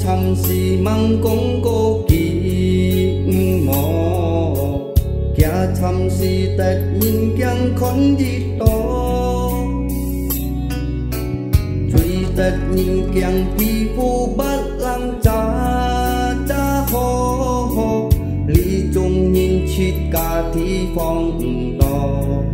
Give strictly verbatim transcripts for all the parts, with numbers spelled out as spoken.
尋是問講個見我，假尋是突然間困熱多，最突然間皮膚不能渣渣可，你仲然切假地方唔多，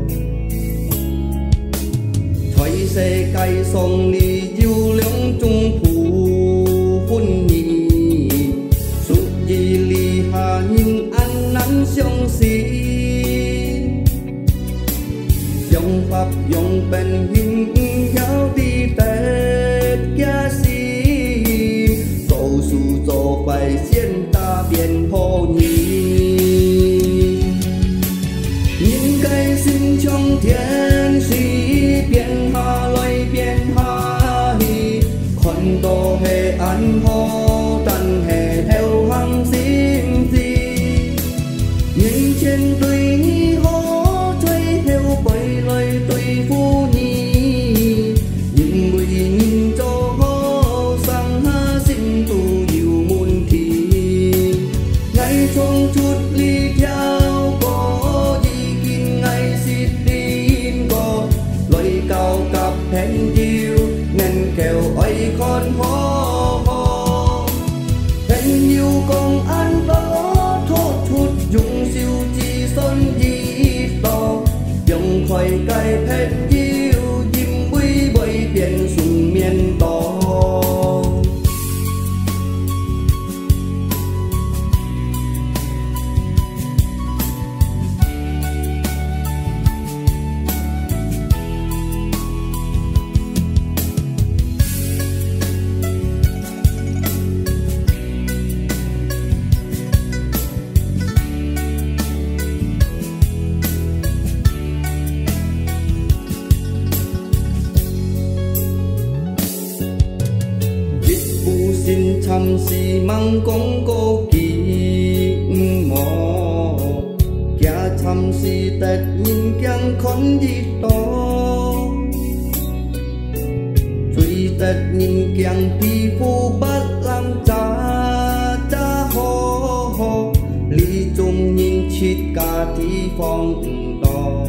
全世界上你有兩種普歡喜，屬於你下人安難相信，用法用本應有的得假心，做事做phải先大變破你，應該心trong thiên suy biến hạ loài biến hạ hi, con đồ hệ ăn hô tận hệ theo hàng xin gì, nhưng trên tuy hô chơi theo bầy lời tùy phu nhi, nhưng người nhìn cho hô sang ha xin tu yêu muôn thì, ngay trong chút ly theo có gì kinh ngay xịt tin có, lời cao cặp hẹn yêu nên kêu ấy con hô hô, hẹn yêu con ăn đó thốt thút dùng siêu chi son gì to, dùng khoai cay hẹn yêu dìm quý bởi biển sùng miền to. Xin chăm si măng công cô kín mò, kia chăm si tất nhìn keng con đi to, truy tất nhìn keng pi phu bất làm cha cha ho ho, lý chung nhìn chít cả thi phong to,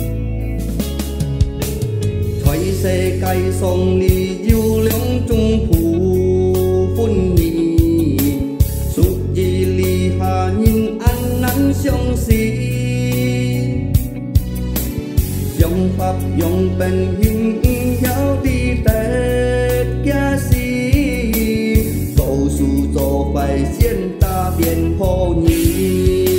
thoại xe cây sông lý yêu lưỡng chung phù phun nhị, suốt gì li hà nhìn ăn năn sông xí, dòng pháp dòng bên hình giáo đi tết kia xí, cầu su cho phải xiên ta biển hồ nhị,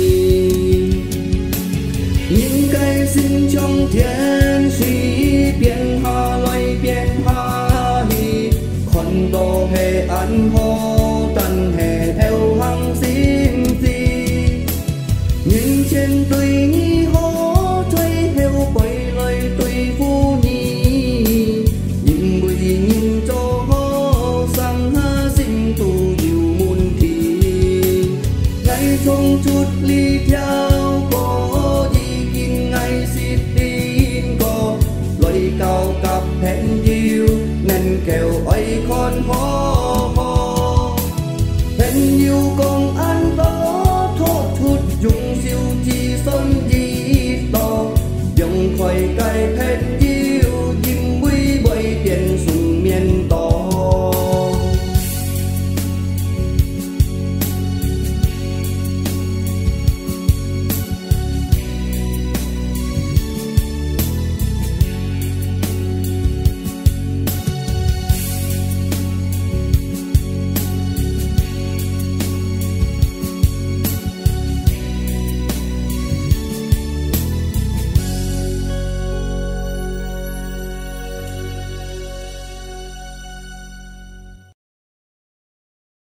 những cái sinh trong thiên suy biến hà loài biến hà hi, con đồ hệ ăn hô tận hệ theo hàng xin gì, nhưng trên tuy hô chơi theo bầy lời tùy phu nhi, nhưng người nhìn cho hô sang ha xin tu yêu muôn thì, ngay trong chút ly theo có gì kinh ngay xịt tin có, lời cao cặp hẹn yêu nên kêu ấy con hô.